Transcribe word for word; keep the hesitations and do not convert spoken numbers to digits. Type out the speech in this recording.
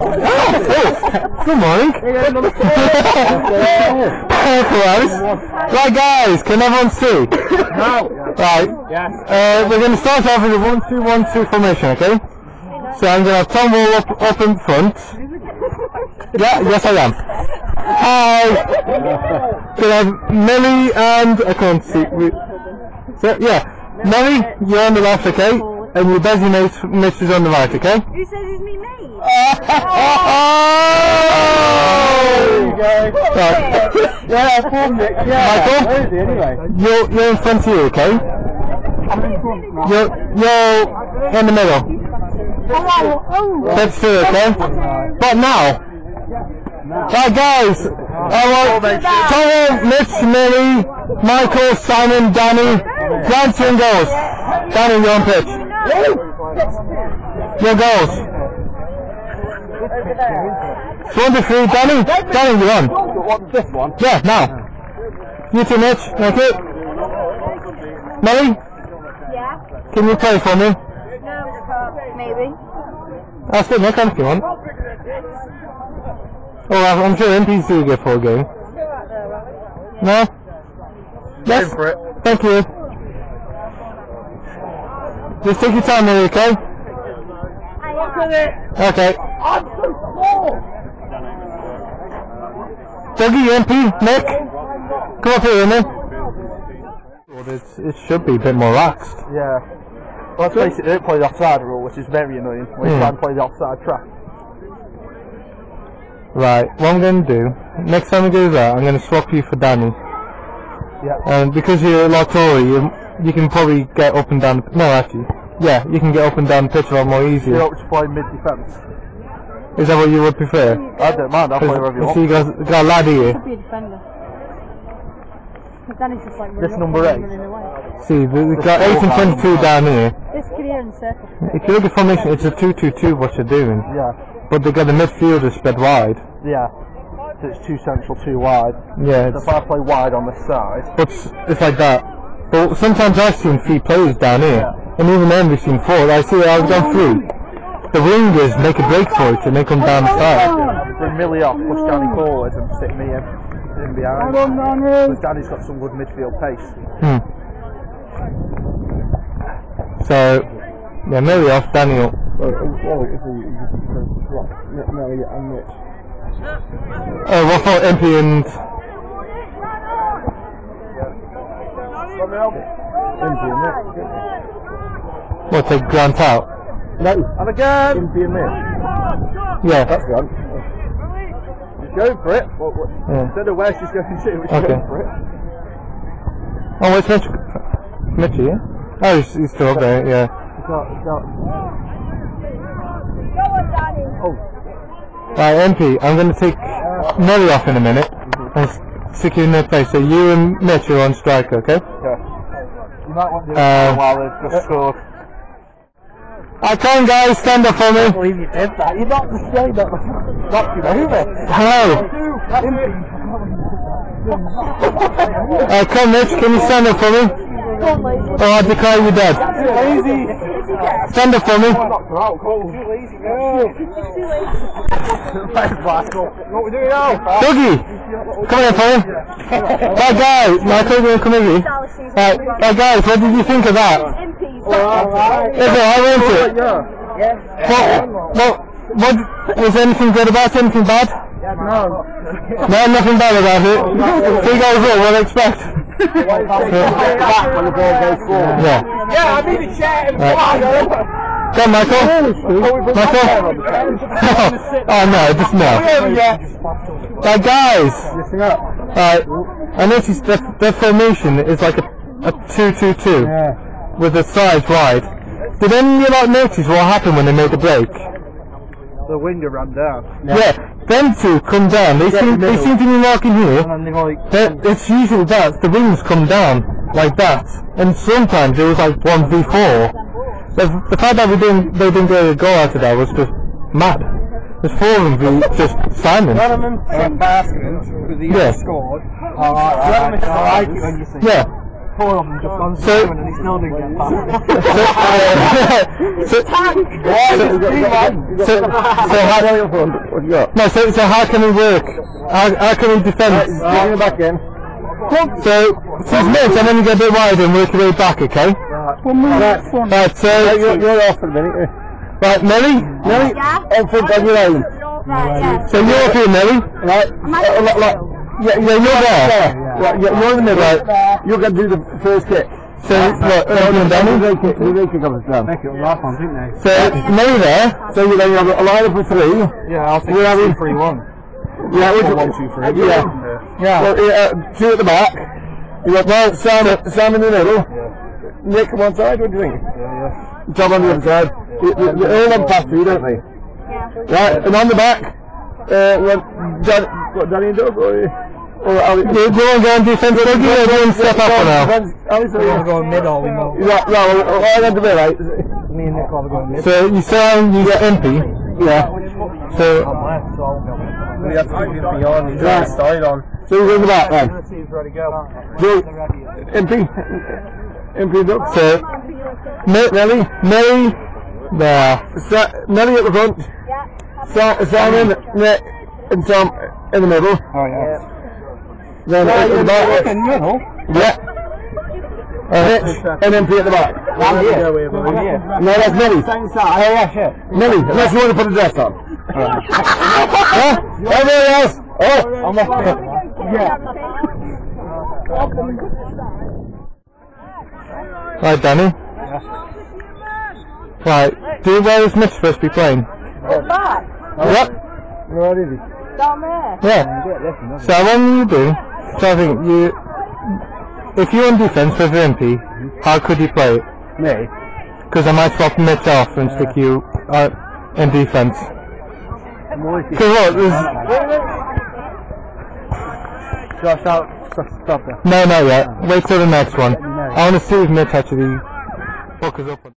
Oh, good morning. Right guys, can everyone see? No. Right. Yes. Uh, we're going to start off with a one two one two formation, okay? So I'm going to have Tom Wall up, up in front. Yeah, yes I am. Hi. Going to have Millie and I can't see. We, so yeah, Millie, you're on the left, okay? And your designate Mitch is on the right, okay? Who says it's me, me? Oh! There you go. Right. Yeah, I formed it. Yeah. Michael? Anyway. You're, you're in front of you, okay? I'm in front now. You're, you're in the middle. Oh, oh. That's true, okay? But now, right guys, I want Tom, Mitch, Millie, Michael, Simon, Danny, Grant and goals. Danny, you're on pitch. Your goals. One to three, Danny, Danny, you're on. What's this one? Yeah, now. You too, Mitch, okay? Millie, Yeah? can you play for me? No, maybe. I'll still make if you want. Oh, I'm sure M P C will get for a game. No? Yes? Go for it. Thank you. Just take your time, Millie, okay? Look at it. Okay. I'm so small. Dougie, M P, Nick, come up here, Nick. Well, it's, it should be a bit more relaxed. Yeah. Well, let's face it, they don't play the offside rule, which is very annoying when you Hmm. try and play the offside trap. Right, what I'm going to do, next time we do that, I'm going to swap you for Danny. Yeah. And because you're a lot taller, you, you can probably get up and down, no actually, yeah, you can get up and down the pitch a lot more easier. You ought to play mid-defence. Is that what you would prefer? I don't mind, I'll play wherever you So want. you got, got a lad here. Could be a defender. But then it's just like This running number up eight? and running away. See, we've got eight and twenty-two down here. This could be in the circle. If you look at formation, it's a two two two what you're doing. Yeah. But they've got the midfielder spread wide. Yeah. So it's too central, too wide. Yeah, So it's, if I play wide on this side, but it's, it's like that. But sometimes I've seen three players down here. And even then we've seen four. I see I've gone through. The wingers make a break for it and they come down the side. bring Millie off, push Danny forward and stick me in, in behind. Because Danny's got some good midfield pace. Hmm. So, yeah, Millie off, Danny up. Millie and Mitch. Oh, what for M P and... M P and Mitch. What, take Grant out? No. And again! M P and Mitch. Yeah. That's Grant. She's going for it. What, what? Yeah. I don't know where she's going to, but she's Okay. going for it. Oh, where's Mitch? Mitchie, yeah? Oh, he's, he's still up there, yeah. It's not, it's not. Oh. Right, M P, I'm going to take Millie off in a minute and s- stick you in their place. So you and Mitch are on striker, okay? Yeah. You might want to do Uh, it while they've just scored. I come guys, stand up for I me. can't believe you did that. You're not the same, not knocked you over. Hello. Uh, come Mitch, can you stand up for me? Or I'll declare you dead. Lazy. Stand up for me. Too lazy. What we doing now? Dougie, come here for me. Right guys, Michael, you come here. Right, right guys, what did you think of that? Is it, I want it. What, what, what, was anything good about it? Anything bad? No. No, nothing bad about it. Three goals all, what do you expect? Back when the ball goes forward. Yeah. Yeah, I need a chair. Right. Come, Michael. Michael. Oh no, just no. Right, guys. Listen up. Right. I noticed that their formation is like a, a two two two Yeah. with the sides wide. Did any of you like notice what happened when they made the break? The winger ran down. Yeah. Them two come down. They seem they seem to be marking here. And then like, That it's usually that the wings come down like that, and sometimes it was like one v four. The, the fact that we didn't they didn't get a goal out of that was just mad. There's four of them v just Simon. St. Baskins, because he Yeah. scored. Alright, I like it when you say Yeah. four of them just on So- seven and he still didn't get past. so, so, so, so how, What you got? no, so, so how can we work? How, how can we defend? Bring it back in. So, since mid, and then you get a bit wider and work your way back, okay? Right, Right, so, you're, you're off for a minute. right, Millie? Nelly, on front on your own. Right, yeah. So you're up here, Millie? Right? Am I- Uh, like, like, Yeah, yeah, you're there. Right, yeah, you're in the middle. You're going to do the first kick. So, what, Uh, Millie and the Danny? red kick, the red kick comes down. I think it was last one, didn't they? So, Millie there. So you're going to have a line up for three. Yeah, I'll take We're having- two, three, one. Yeah, which Or one, two, three. Yeah. Yeah. Well, yeah, uh, two at the back. You got well, Sam, Sam in the middle. Nick on one side. What do you think? Yeah, yeah. Tom on the other side. They- they- They're all on past you, don't they? Yeah. Right, and on the back, uh, what, Dan, what Danny and Doug, or, or Ali? Do you want to go and defend Dougie or do you want to step up for now? Ali, so We're yeah. going mid all we know. Right, right, well, I had to be right. Me and Nick are going mid. So, you saw him use M P. Yeah. So, I'm left, so I'll go. We have to keep it beyond. He's right side on. So you're in the back then. Let's see who's ready to go. So, M P. M P Doug. so, Mi- Nelly. Millie there. Sa- Nelly at the front. Sa- Simon, Nick, and Tom in the middle. Oh, yeah. Then at the back. In the middle? Yeah. Mitch and M P at the back. I'm here. I'm here. No, that's Nelly. Same side. Oh, yeah, shit. Nelly, unless you want to put a dress on. Huh? Everybody else? Oh, I'm off here. yeah. Right, Danny. Right, do where is Mitch supposed to be playing? Back. Yep. Where is he? Down there. Yeah. So what you do, so I think you, if you're on defence with M P, how could you play it? Me? Because I might swap Mitch off and stick you uh, in defence. Because what, there's, Josh out. Stop there. no, not yet. Wait till the next one. I want to see if Mitch actually focus up on